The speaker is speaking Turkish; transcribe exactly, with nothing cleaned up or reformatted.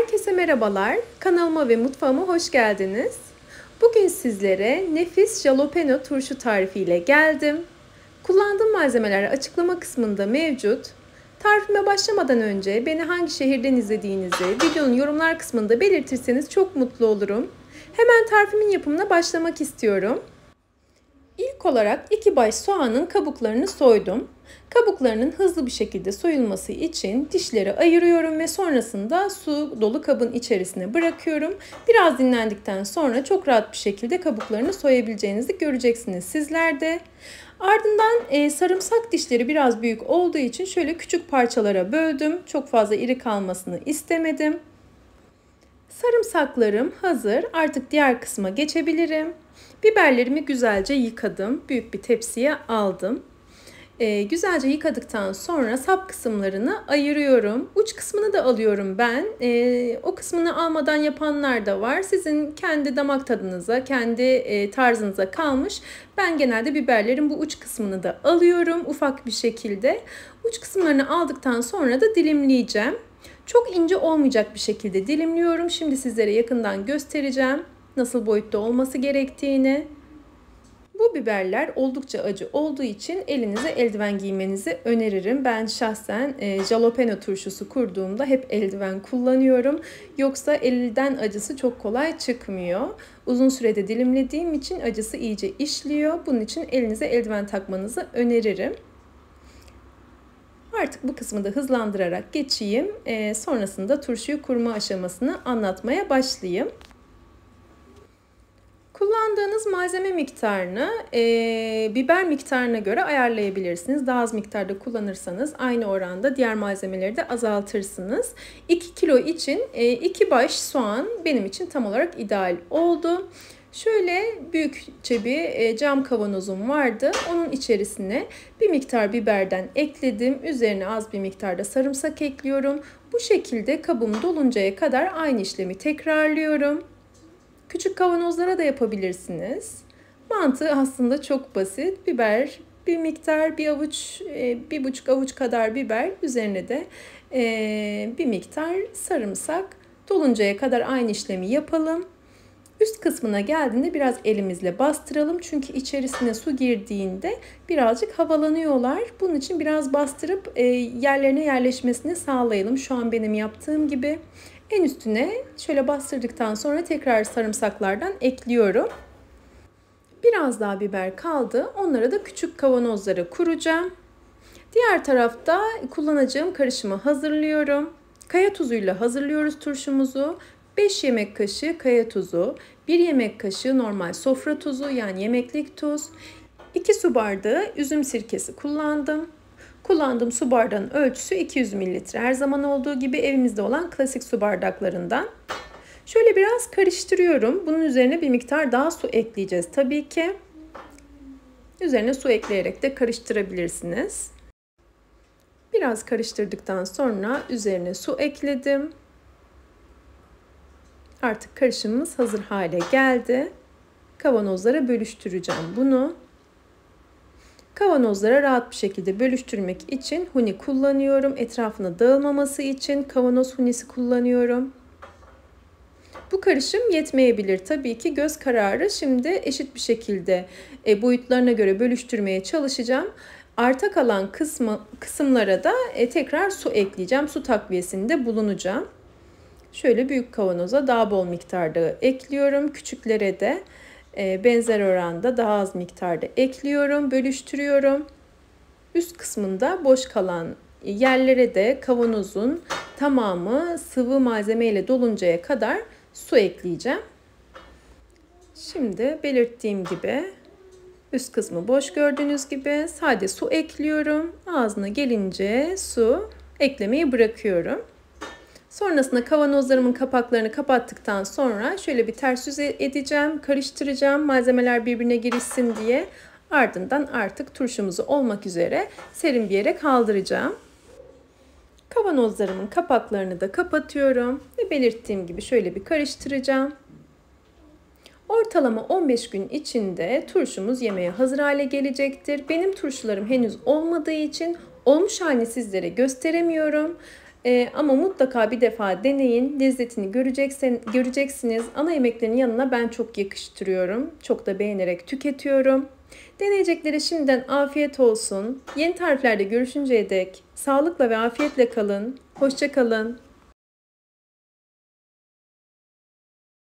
Herkese merhabalar. Kanalıma ve mutfağıma hoş geldiniz. Bugün sizlere nefis jalapeno turşu tarifiyle geldim. Kullandığım malzemeler açıklama kısmında mevcut. Tarifime başlamadan önce beni hangi şehirden izlediğinizi videonun yorumlar kısmında belirtirseniz çok mutlu olurum. Hemen tarifimin yapımına başlamak istiyorum. İlk olarak iki baş soğanın kabuklarını soydum. Kabuklarının hızlı bir şekilde soyulması için dişleri ayırıyorum ve sonrasında su dolu kabın içerisine bırakıyorum. Biraz dinlendikten sonra çok rahat bir şekilde kabuklarını soyabileceğinizi göreceksiniz sizler de. Ardından e, sarımsak dişleri biraz büyük olduğu için şöyle küçük parçalara böldüm. Çok fazla iri kalmasını istemedim. Sarımsaklarım hazır. Artık diğer kısma geçebilirim. Biberlerimi güzelce yıkadım. Büyük bir tepsiye aldım. Ee, güzelce yıkadıktan sonra sap kısımlarını ayırıyorum. Uç kısmını da alıyorum ben. Ee, o kısmını almadan yapanlar da var. Sizin kendi damak tadınıza, kendi e, tarzınıza kalmış. Ben genelde biberlerin bu uç kısmını da alıyorum ufak bir şekilde. Uç kısımlarını aldıktan sonra da dilimleyeceğim. Çok ince olmayacak bir şekilde dilimliyorum. Şimdi sizlere yakından göstereceğim nasıl boyutta olması gerektiğini. Bu biberler oldukça acı olduğu için elinize eldiven giymenizi öneririm. Ben şahsen e, jalapeno turşusu kurduğumda hep eldiven kullanıyorum. Yoksa elden acısı çok kolay çıkmıyor. Uzun sürede dilimlediğim için acısı iyice işliyor. Bunun için elinize eldiven takmanızı öneririm. Artık bu kısmı da hızlandırarak geçeyim. E, sonrasında turşuyu kurma aşamasını anlatmaya başlayayım. Kullandığınız malzeme miktarını e, biber miktarına göre ayarlayabilirsiniz. Daha az miktarda kullanırsanız aynı oranda diğer malzemeleri de azaltırsınız. iki kilo için e, iki baş soğan benim için tam olarak ideal oldu. Şöyle büyükçe bir e, cam kavanozum vardı. Onun içerisine bir miktar biberden ekledim. Üzerine az bir miktarda sarımsak ekliyorum. Bu şekilde kabım doluncaya kadar aynı işlemi tekrarlıyorum. Küçük kavanozlara da yapabilirsiniz. Mantığı aslında çok basit. Biber, bir miktar, bir avuç, bir buçuk avuç kadar biber. Üzerine de bir miktar sarımsak. Doluncaya kadar aynı işlemi yapalım. Üst kısmına geldiğinde biraz elimizle bastıralım. Çünkü içerisine su girdiğinde birazcık havalanıyorlar. Bunun için biraz bastırıp yerlerine yerleşmesini sağlayalım. Şu an benim yaptığım gibi. En üstüne şöyle bastırdıktan sonra tekrar sarımsaklardan ekliyorum. Biraz daha biber kaldı. Onlara da küçük kavanozlara kuracağım. Diğer tarafta kullanacağım karışımı hazırlıyorum. Kaya tuzuyla hazırlıyoruz turşumuzu. beş yemek kaşığı kaya tuzu, bir yemek kaşığı normal sofra tuzu yani yemeklik tuz, iki su bardağı üzüm sirkesi kullandım. Kullandığım su bardağının ölçüsü iki yüz mililitre. Her zaman olduğu gibi evimizde olan klasik su bardaklarından. Şöyle biraz karıştırıyorum. Bunun üzerine bir miktar daha su ekleyeceğiz tabii ki. Üzerine su ekleyerek de karıştırabilirsiniz. Biraz karıştırdıktan sonra üzerine su ekledim. Artık karışımımız hazır hale geldi. Kavanozlara bölüştüreceğim bunu. Kavanozlara rahat bir şekilde bölüştürmek için huni kullanıyorum. Etrafına dağılmaması için kavanoz hunisi kullanıyorum. Bu karışım yetmeyebilir tabii ki, göz kararı. Şimdi eşit bir şekilde e, boyutlarına göre bölüştürmeye çalışacağım. Arta kalan kısmı, kısımlara da e, tekrar su ekleyeceğim. Su takviyesinde bulunacağım. Şöyle büyük kavanoza daha bol miktarda ekliyorum. Küçüklere de benzer oranda daha az miktarda ekliyorum, bölüştürüyorum. Üst kısmında boş kalan yerlere de kavanozun tamamı sıvı malzeme ile doluncaya kadar su ekleyeceğim. Şimdi belirttiğim gibi üst kısmı boş gördüğünüz gibi sadece su ekliyorum. Ağzına gelince su eklemeyi bırakıyorum. Sonrasında kavanozlarımın kapaklarını kapattıktan sonra şöyle bir ters yüz edeceğim, karıştıracağım malzemeler birbirine girişsin diye. Ardından artık turşumuzu olmak üzere serin bir yere kaldıracağım. Kavanozlarımın kapaklarını da kapatıyorum ve belirttiğim gibi şöyle bir karıştıracağım. Ortalama on beş gün içinde turşumuz yemeğe hazır hale gelecektir. Benim turşularım henüz olmadığı için olmuş halini sizlere gösteremiyorum. Ee, ama mutlaka bir defa deneyin. Lezzetini göreceksin, göreceksiniz. Ana yemeklerin yanına ben çok yakıştırıyorum. Çok da beğenerek tüketiyorum. Deneyeceklere şimdiden afiyet olsun. Yeni tariflerde görüşünceye dek sağlıkla ve afiyetle kalın. Hoşça kalın.